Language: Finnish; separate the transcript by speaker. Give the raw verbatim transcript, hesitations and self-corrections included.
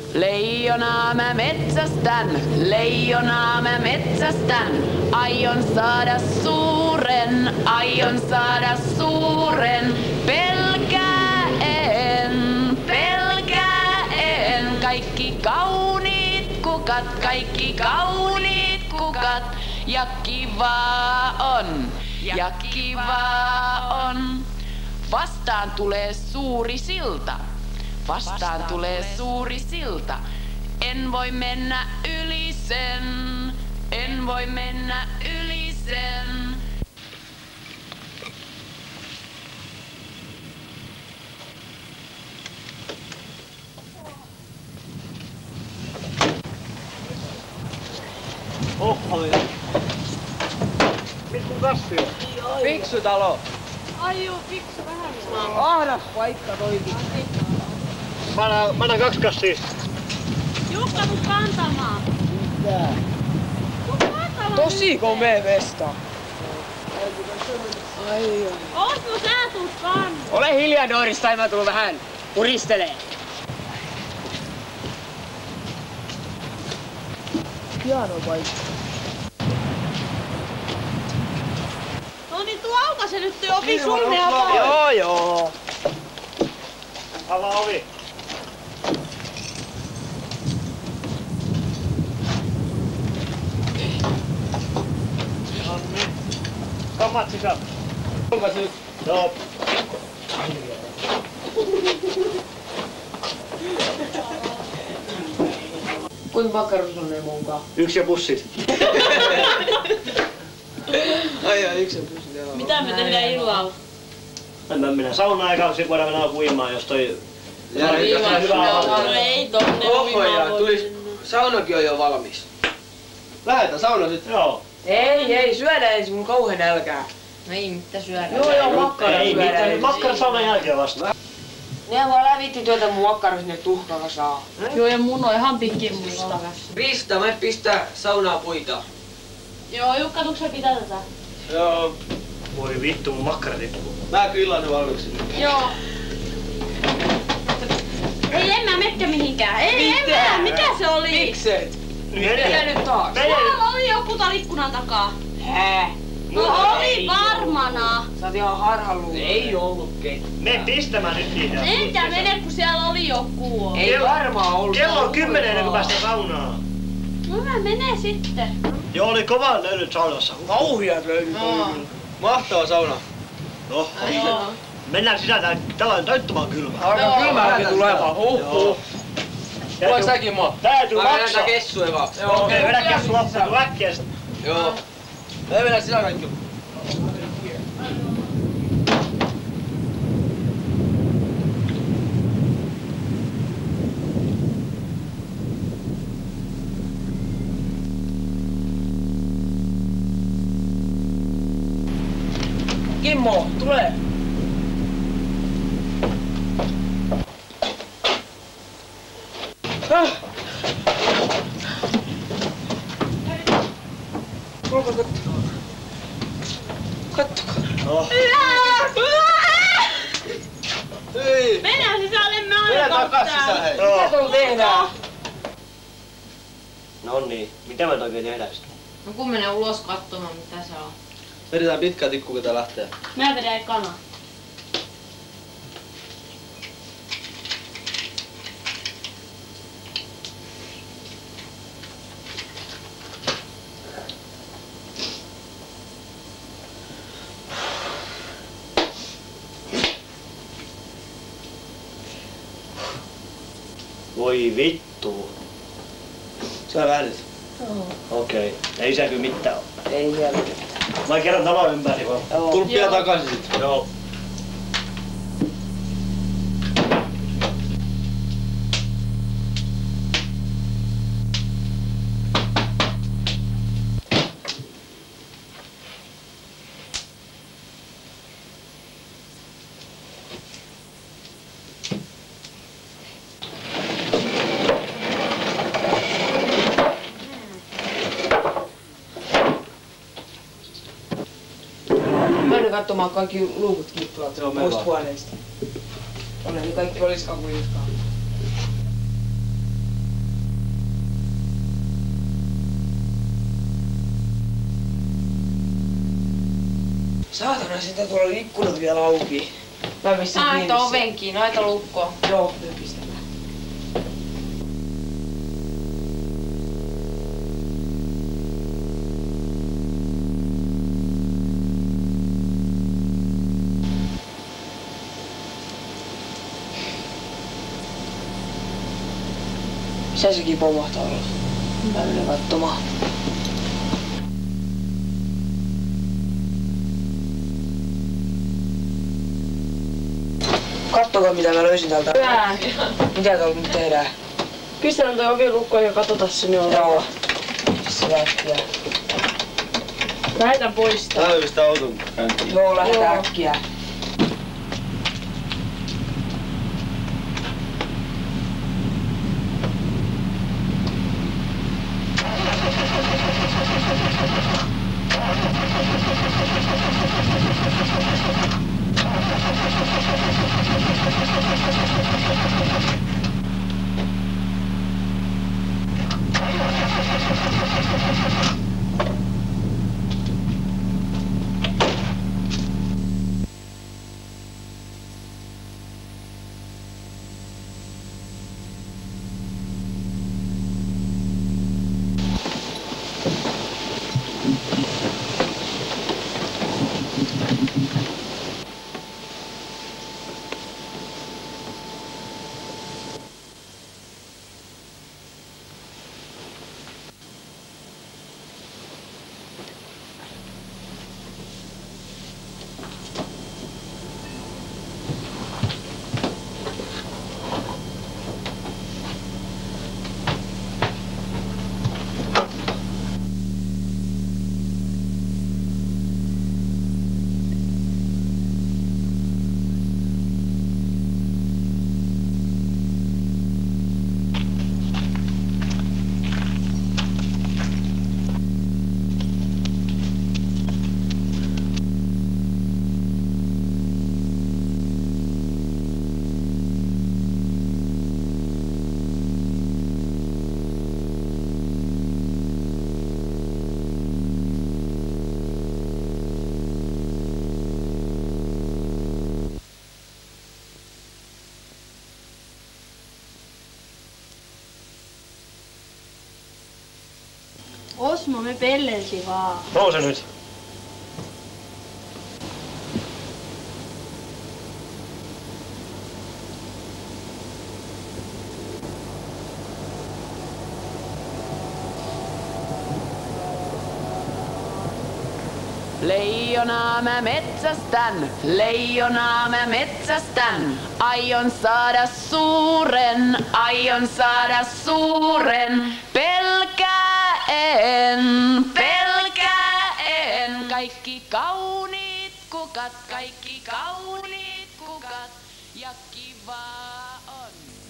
Speaker 1: Leijonaa mä metsästän, leijonaa mä metsästän. Aion saada suuren, aion saada suuren. Pelkään, pelkään. Kaikki kauniit kukat, kaikki kauniit kukat. Ja kivaa on, ja kivaa on. Vastaan tulee suuri silta. Vastaan tulee suuri silta. En voi mennä yli sen. En voi mennä yli sen.
Speaker 2: Oho, ja. Pikku kassi on.
Speaker 3: Fiksu talo.
Speaker 4: Ai juu, fiksu vähän.
Speaker 3: Ahdas paikka toikin.
Speaker 2: Mä annan, mä annan kaksi kassia.
Speaker 4: Jukka, tuu kantamaan.
Speaker 3: Mitä?
Speaker 4: Tuu kantamaan.
Speaker 3: Tosi komea vesta. Ai ai.
Speaker 4: Osmo, sä tuut kantamaan.
Speaker 3: Ole hiljaa, Doris, tai mä tuun vähän puristelee. Hieno paikka.
Speaker 4: No niin, tuu aukaise nyt toi ovi sunnea pois.
Speaker 3: Joo, joo.
Speaker 2: Avaa ovi. Nonni. Kammat sisään.
Speaker 3: Onpas nyt.
Speaker 2: Joo.
Speaker 3: Kuinka makkarus on ne munkaan?
Speaker 2: Yksi ja pussit.
Speaker 3: Ai ai, yksi ja pussit, joo.
Speaker 4: Mitä me tehdään illalla?
Speaker 2: Mä mennään saunaan ja sit voidaan mennä uimaan, jos toi...
Speaker 3: Ja
Speaker 2: toi-
Speaker 3: ei
Speaker 2: jos on hyvä
Speaker 4: No
Speaker 2: ala.
Speaker 4: ei tonne
Speaker 3: Oho,
Speaker 4: uimaan
Speaker 3: ja
Speaker 4: voi
Speaker 3: tulis,
Speaker 4: mennä.
Speaker 3: saunakin on jo valmis. Lähetään sauna sitten.
Speaker 2: Joo.
Speaker 3: Ei, ei, syödään ensin, mun kauhean nälkää.
Speaker 4: No ei mitään syödä.
Speaker 3: Joo, joo, makkara
Speaker 2: Ei
Speaker 3: syödään
Speaker 2: mitään,
Speaker 3: ensin.
Speaker 2: makkara saunan jälkeen vasta.
Speaker 3: Ne vaan lävitti tuota mun makkara sinne tuhkakasaan.
Speaker 4: Joo, ja mun on ihan pikkimusta.
Speaker 3: Pistä, mä pistää saunaa puita.
Speaker 4: Joo, Jukka, tuuks sä pitää tätä?
Speaker 3: Joo.
Speaker 2: Voi vittu, mun makkara tippuu.
Speaker 3: Mä kyllä ne valmiiksi.
Speaker 4: Joo. Ei, en mä metkä mihinkään. Ei, en mä. Mikä se oli?
Speaker 3: Mikset?
Speaker 2: Mene.
Speaker 3: Mitä nyt taas?
Speaker 2: Mene.
Speaker 4: Tuolla oli joku täällä ikkunan takaa.
Speaker 3: Hää?
Speaker 4: No oli varmana.
Speaker 3: Sä oot ihan harhaluuloinen. Ei ollut ketään.
Speaker 2: Me pistämään nyt niitä.
Speaker 4: Enkä mene, kun siellä oli joku.
Speaker 3: Ei
Speaker 2: Kello-
Speaker 3: varmaan ollut.
Speaker 2: Kello on kymmenen ennen kuin päästään saunaan.
Speaker 4: No mä menen sitten.
Speaker 2: Joo, oli kova löydyt saunassa.
Speaker 3: Kauhiat löydyt
Speaker 4: Joo.
Speaker 3: oli. Mahtava sauna.
Speaker 2: No,
Speaker 4: Joo.
Speaker 2: mennään sisään, tää- täällä on taittumaan kylmä.
Speaker 3: Alkaa kylmääkin tulemaan. Huh huh. Tulee säkin mua.
Speaker 2: Täytyy
Speaker 3: Mä vedän
Speaker 2: maksaa.
Speaker 3: tää kessuja vaan.
Speaker 2: Okei, vedä kessu loppuun, tuu äkkiä sit.
Speaker 3: Joo. Me vedän sillä kaikki. Kimmo, tule! Häh? Tulko kattokaa. Kattokaa.
Speaker 2: No,
Speaker 3: Ei!
Speaker 4: Mennään sisälle, mä
Speaker 3: Mennä
Speaker 4: aion
Speaker 3: takas sisään hei.
Speaker 2: Joo.
Speaker 3: Mitä tuolla tehdään?
Speaker 2: no niin, mitä me oikein tehdään sitten?
Speaker 4: No kun menee ulos katsomaan, mitä se on.
Speaker 3: Vedetään pitkä tikku, kun tää lähtee.
Speaker 4: Mä vedän kana.
Speaker 2: Voi vittu.
Speaker 3: Sä lähdet.
Speaker 2: Okei, ei se kyllä mitään oo.
Speaker 3: Ei siellä.
Speaker 2: Mä kerron talon ympäri vaan.
Speaker 3: Tulppia
Speaker 4: Joo.
Speaker 3: takaisin sit.
Speaker 2: Joo.
Speaker 3: Mennään katsomaan kaikki luukut kiippuvat
Speaker 2: Joo, me
Speaker 3: muista
Speaker 2: vaan.
Speaker 3: huoneista. Onne niin kaikki olis kakuiskaa. Saatana, sitä tuolla oli ikkunat vielä auki. Mä pistän
Speaker 4: Laita
Speaker 3: kiinni sen.
Speaker 4: oven kiinni, laita lukkoon.
Speaker 3: Joo, me pistetään. Missä sekin pomahtaa ulos? Mä menen katsomaan. Kattokaa mitä mä löysin täältä.
Speaker 4: Hyvä.
Speaker 3: Mitä tuolla nyt tehdään?
Speaker 4: Pistetään toi ovi lukkoon ja katsotaan sinne
Speaker 3: Joo.
Speaker 4: ovella.
Speaker 3: Missä äkkiä?
Speaker 4: Lähetään poistaa.
Speaker 2: Tää pistää auton käyntiin.
Speaker 3: Joo, lähdetään
Speaker 4: Joo.
Speaker 3: äkkiä.
Speaker 4: Osmo, me pellensi vaan.
Speaker 2: Nouse nyt.
Speaker 1: Leijonaa mä metsästän, leijonaa mä metsästän. Aion saada suuren, aion saada suuren. Pelkäen, pelkäen. Kaikki kauniit kukat, kaikki kauniit kukat. Ja kivaa on.